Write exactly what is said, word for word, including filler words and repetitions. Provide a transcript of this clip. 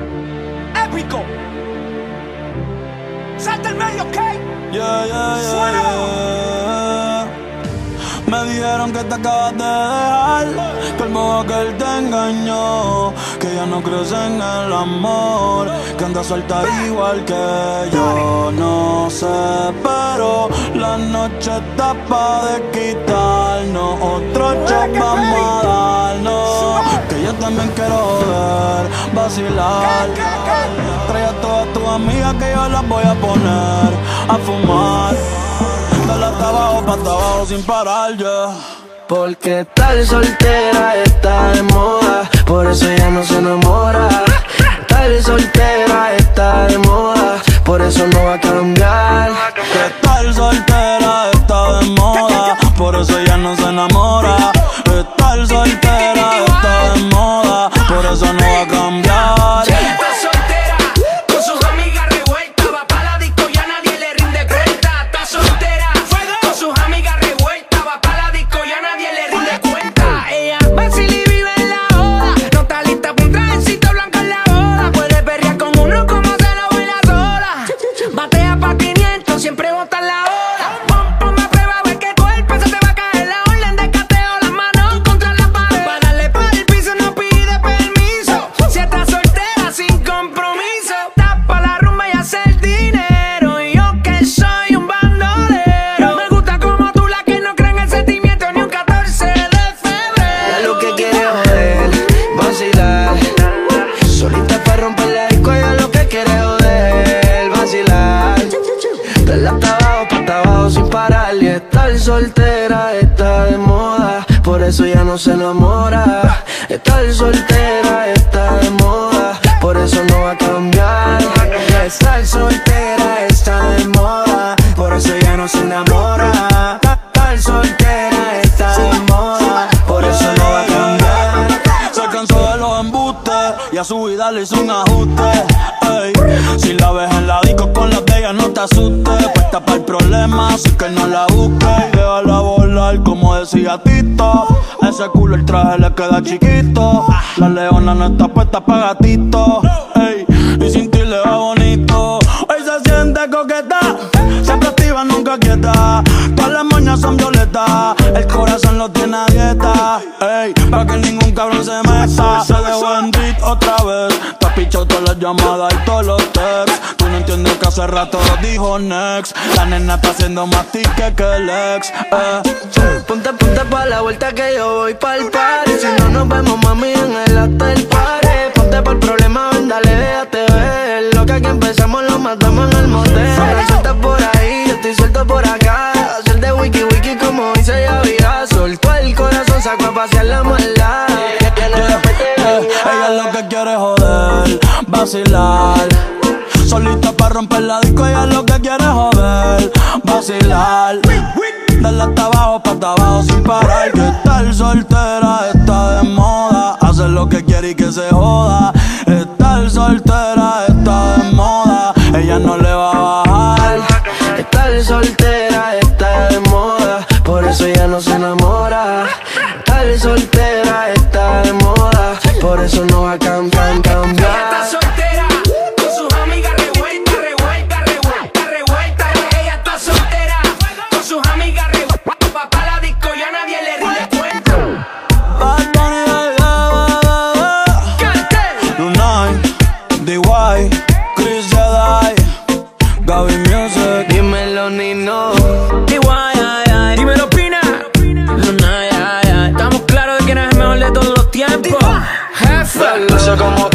Épico. Salta el medio, ¿ok? Yeah, yeah, yeah, yeah. Me dijeron que te acabas de dejar, que el modo que él te engañó, que ya no crees en el amor, que andas suelta igual que yo. No sé, pero la noche está pa' de quitarnos, otro shot vamos a darnos, que yo también quiero joder, vacilar. Trae a todas tus amigas que yo las voy a poner a fumar. Dale hasta abajo, pa' hasta abajo sin parar, yeah. Porque tal soltera está de moda, por eso ella no se enamora. Tal soltera está de moda, por eso no va a cambiar. Que tal soltera está de moda, por eso ella no se enamora. Que tal soltera está de moda, por eso no va a cambiar. Soltera está de moda, por eso ya no se enamora. Estar soltera está de moda, por eso no va a cambiar. Estar soltera está de moda, por eso ya no se enamora. Estar soltera está de moda, por eso no va a cambiar. Se cansó de los embustes y a su vida le hizo un ajuste. Ey, si la ves en la disco con las de ella no te asustes, puesta para el problema, así que no la busques. Y déjala volar como decía Tito, ese culo el traje le queda chiquito. La leona no está puesta pa' gatito. Ey, y sin ti le va bonito. Hoy se siente coqueta, siempre activa, nunca quieta. Todas las moñas son violetas, el corazón lo tiene a dieta. Ey, pa' que ningún cabrón se meta. Se dejó en beat otra vez, te has pichado todas las llamadas y todos los texts. Tú no entiendes que hace rato dijo next. La nena está haciendo más tique que el ex, eh. Ponte, ponte pa' la vuelta que yo voy pa'l party. Si no nos vemos, mami, en el after party. Ponte pa'l problema, ven, dale, déjate ver. Lo que aquí empezamos lo matamos en el motel. Suelta por ahí, yo estoy suelto por acá. Hacer de wiki wiki como dice Yavira. Soltó el corazón, sacó a pasear la maldad. Ella lo que quiere es joder, vacilar. Solita pa' romper la disco, ella lo que quiere es joder, vacilar. Dale hasta abajo, pa' hasta abajo sin parar. Que estar soltera está de moda, hacer lo que quiere y que se joda. Estar soltera está de moda, ella no le va a bajar. Estar soltera está de moda, por eso ella no se enamora. Estar soltera está de moda, por eso no va a cambiar, cambiar. Dímelo, Nino. Dímelo, Pina. Estamos claros de que no es el mejor de todos los tiempos. Jefe. No sé cómo